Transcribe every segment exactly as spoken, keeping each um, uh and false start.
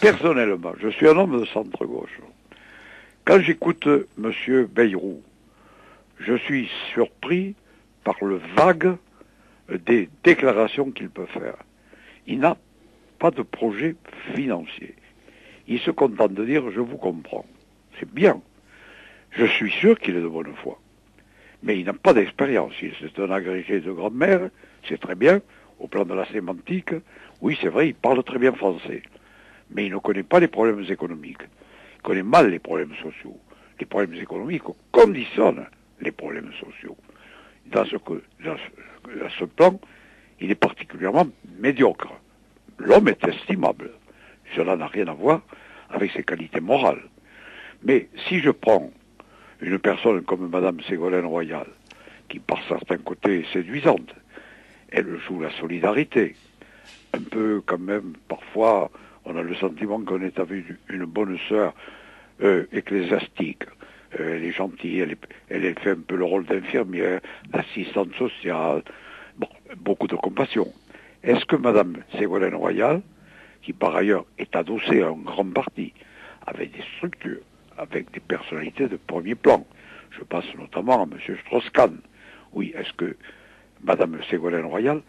Personnellement, je suis un homme de centre-gauche. Quand j'écoute M. Bayrou, je suis surpris par le vague des déclarations qu'il peut faire. Il n'a pas de projet financier. Il se contente de dire « je vous comprends ». C'est bien. Je suis sûr qu'il est de bonne foi. Mais il n'a pas d'expérience. C'est un agrégé de grammaire, c'est très bien, au plan de la sémantique. Oui, c'est vrai, il parle très bien français. Mais il ne connaît pas les problèmes économiques. Il connaît mal les problèmes sociaux. Les problèmes économiques conditionnent les problèmes sociaux. Dans ce, dans ce, dans ce plan, il est particulièrement médiocre. L'homme est estimable. Cela n'a rien à voir avec ses qualités morales. Mais si je prends une personne comme Madame Ségolène Royal, qui par certains côtés est séduisante, elle joue la solidarité. Un peu quand même, parfois, on a le sentiment qu'on est avec une bonne sœur euh, ecclésiastique. Euh, elle est gentille, elle, est, elle fait un peu le rôle d'infirmière, d'assistante sociale, bon, beaucoup de compassion. Est-ce que Madame Ségolène Royal, qui par ailleurs est adossée à un grand parti, avec des structures, avec des personnalités de premier plan, je pense notamment à M. Strauss-Kahn, oui, est-ce que Madame Ségolène Royal,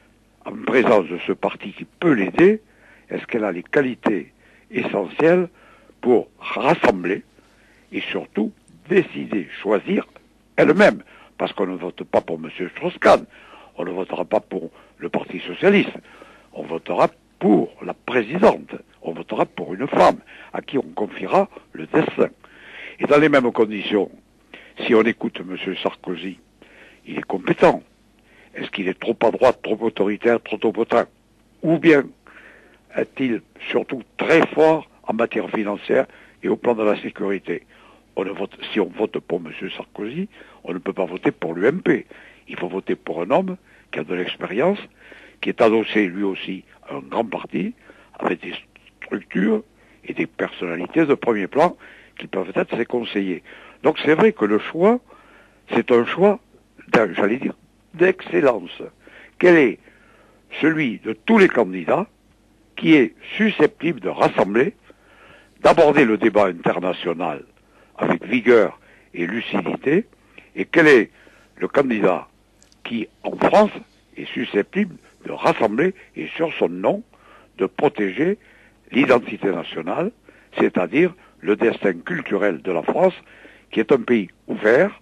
en présence de ce parti qui peut l'aider, est-ce qu'elle a les qualités essentielles pour rassembler et surtout décider, choisir elle-même, parce qu'on ne vote pas pour M. Strauss-Kahn, on ne votera pas pour le Parti Socialiste, on votera pour la présidente, on votera pour une femme, à qui on confiera le destin. Et dans les mêmes conditions, si on écoute M. Sarkozy, il est compétent. Est-ce qu'il est trop à droite, trop autoritaire, trop autoritaire? Ou bien est-il surtout très fort en matière financière et au plan de la sécurité? On ne vote, si on vote pour M. Sarkozy, on ne peut pas voter pour l'U M P. Il faut voter pour un homme qui a de l'expérience, qui est adossé lui aussi à un grand parti, avec des structures et des personnalités de premier plan qui peuvent être ses conseillers. Donc c'est vrai que le choix, c'est un choix, j'allais dire, d'excellence. Quel est celui de tous les candidats qui est susceptible de rassembler, d'aborder le débat international avec vigueur et lucidité, et quel est le candidat qui, en France, est susceptible de rassembler, et sur son nom, de protéger l'identité nationale, c'est-à-dire le destin culturel de la France, qui est un pays ouvert,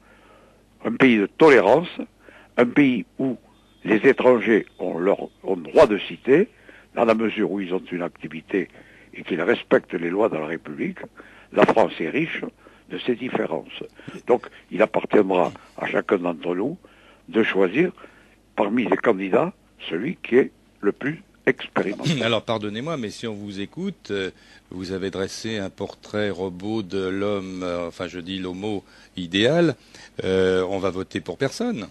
un pays de tolérance, un pays où les étrangers ont leur ont droit de citer, dans la mesure où ils ont une activité et qu'ils respectent les lois de la République. La France est riche de ces différences. Donc, il appartiendra à chacun d'entre nous de choisir, parmi les candidats, celui qui est le plus expérimenté. Alors, pardonnez-moi, mais si on vous écoute, euh, vous avez dressé un portrait robot de l'homme, euh, enfin, je dis l'homo idéal, euh, on va voter pour personne.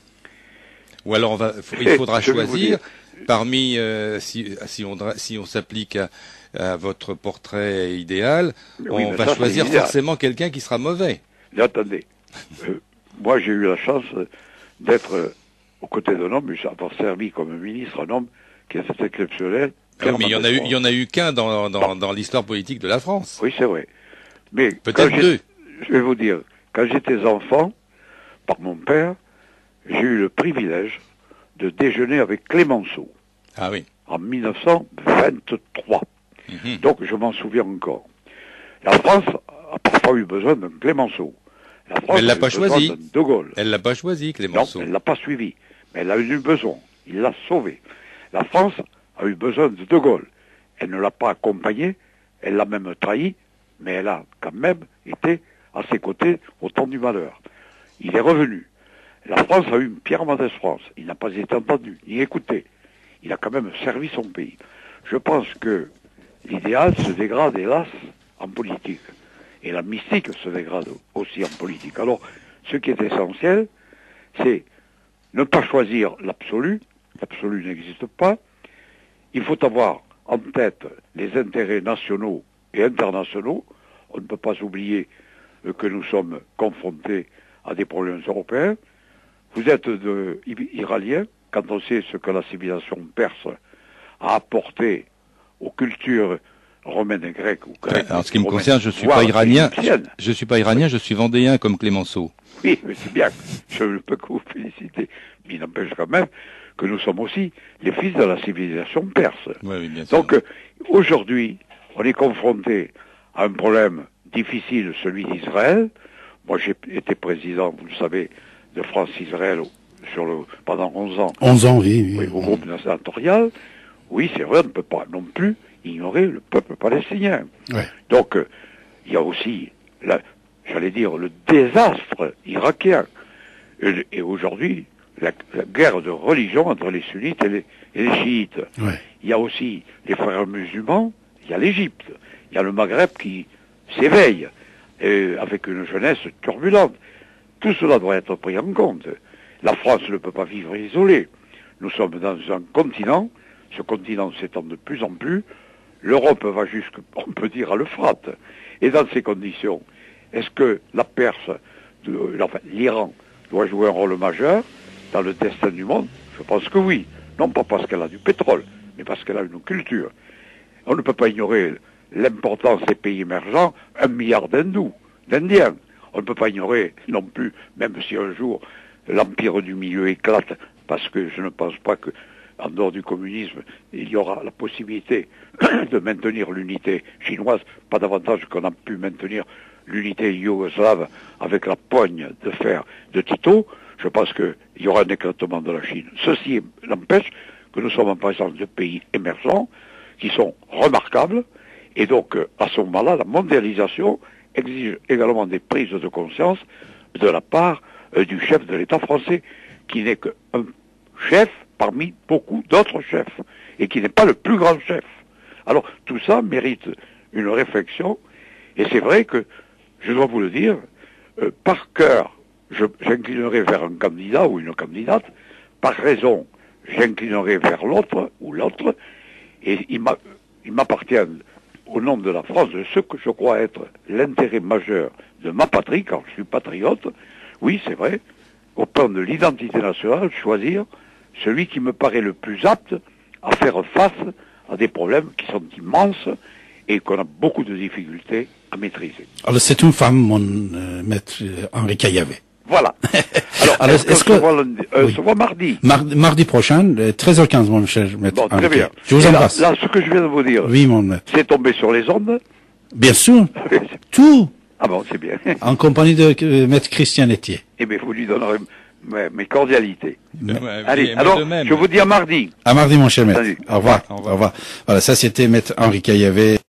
Ou alors, on va, il faudra choisir parmi, euh, si, si on, si on s'applique à, à votre portrait idéal, oui, on va ça, choisir forcément quelqu'un qui sera mauvais. Mais attendez, euh, moi j'ai eu la chance d'être euh, aux côtés d'un homme, avoir servi comme ministre, un homme qui est exceptionnel. Ah oui, mais il y en a eu, il y en a eu qu'un dans, dans, dans l'histoire politique de la France. Oui, c'est vrai. Mais peut-être deux. Je vais vous dire, quand j'étais enfant, par mon père, j'ai eu le privilège de déjeuner avec Clémenceau. Ah oui. En mille neuf cent vingt-trois. Mm-hmm. Donc je m'en souviens encore. La France a parfois eu besoin d'un Clémenceau. La France mais elle l'a a pas eu choisi. besoin d'un De Gaulle. Elle l'a pas choisi, Clémenceau. Non, elle l'a pas suivi. Mais elle a eu besoin. Il l'a sauvé. La France a eu besoin de De Gaulle. Elle ne l'a pas accompagné. Elle l'a même trahi. Mais elle a quand même été à ses côtés au temps du malheur. Il est revenu. La France a eu Pierre Mendès France. Il n'a pas été entendu, ni écouté. Il a quand même servi son pays. Je pense que l'idéal se dégrade, hélas, en politique. Et la mystique se dégrade aussi en politique. Alors, ce qui est essentiel, c'est ne pas choisir l'absolu. L'absolu n'existe pas. Il faut avoir en tête les intérêts nationaux et internationaux. On ne peut pas oublier que nous sommes confrontés à des problèmes européens. Vous êtes de, iranien, quand on sait ce que la civilisation perse a apporté aux cultures romaine et grecque ou grecque. En ce qui me romaine, concerne, je suis voire pas iranien. égyptienne. Je suis pas iranien, je suis vendéen comme Clémenceau. Oui, mais c'est bien. Je ne peux que vous féliciter. Mais il n'empêche quand même que nous sommes aussi les fils de la civilisation perse. Oui, oui, bien sûr. Donc, euh, aujourd'hui, on est confronté à un problème difficile, celui d'Israël. Moi, j'ai été président, vous le savez, de France-Israël sur le, pendant onze ans. onze ans, oui. oui. Oui, au groupe sénatorial. Oui, c'est vrai, on ne peut pas non plus ignorer le peuple palestinien. Ouais. Donc, euh, il y a aussi, la, j'allais dire, le désastre irakien. Et, et aujourd'hui, la, la guerre de religion entre les sunnites et les, et les chiites. Ouais. Il y a aussi les frères musulmans, il y a l'Égypte, il y a le Maghreb qui s'éveille, euh, avec une jeunesse turbulente. Tout cela doit être pris en compte. La France ne peut pas vivre isolée. Nous sommes dans un continent, ce continent s'étend de plus en plus, l'Europe va jusque, on peut dire, à l'Euphrate. Et dans ces conditions, est-ce que la Perse, de, enfin, l'Iran, doit jouer un rôle majeur dans le destin du monde? Je pense que oui. Non pas parce qu'elle a du pétrole, mais parce qu'elle a une culture. On ne peut pas ignorer l'importance des pays émergents, un milliard d'hindous, d'Indiens. On ne peut pas ignorer non plus, même si un jour l'empire du milieu éclate, parce que je ne pense pas que, en dehors du communisme, il y aura la possibilité de maintenir l'unité chinoise, pas davantage qu'on a pu maintenir l'unité yougoslave avec la poigne de fer de Tito. Je pense qu'il y aura un éclatement de la Chine. Ceci n'empêche que nous sommes en présence de pays émergents qui sont remarquables, et donc à ce moment-là, la mondialisation exige également des prises de conscience de la part euh, du chef de l'État français, qui n'est qu'un chef parmi beaucoup d'autres chefs, et qui n'est pas le plus grand chef. Alors tout ça mérite une réflexion, et c'est vrai que, je dois vous le dire, euh, par cœur, je, j'inclinerai vers un candidat ou une candidate, par raison, j'inclinerai vers l'autre ou l'autre, et il, m'a, il m'appartient, au nom de la France, de ce que je crois être l'intérêt majeur de ma patrie, car je suis patriote, oui, c'est vrai, au plan de l'identité nationale, choisir celui qui me paraît le plus apte à faire face à des problèmes qui sont immenses et qu'on a beaucoup de difficultés à maîtriser. Alors, c'est une femme, mon euh, maître euh, Henri Caillavet. Voilà. Alors, Alors, est-ce, est-ce qu'on que... se voit, lundi, euh, oui. se voit mardi Mardi, mardi prochain, euh, treize heures quinze, mon cher maître Bon, Henri très bien. Caillavet. Je vous Et embrasse. Là, là, ce que je viens de vous dire, Oui, mon maître. c'est tombé sur les ondes. Bien sûr. Tout. Ah bon, c'est bien. En compagnie de euh, maître Christian Etier. Eh bien, vous lui donnerez mes, mes cordialités. De- ouais, Allez, et moi alors, de même. je vous dis à mardi. À mardi, mon cher maître. Salut. Au revoir. Au revoir. Au revoir. Voilà, ça c'était maître Henri Caillavet.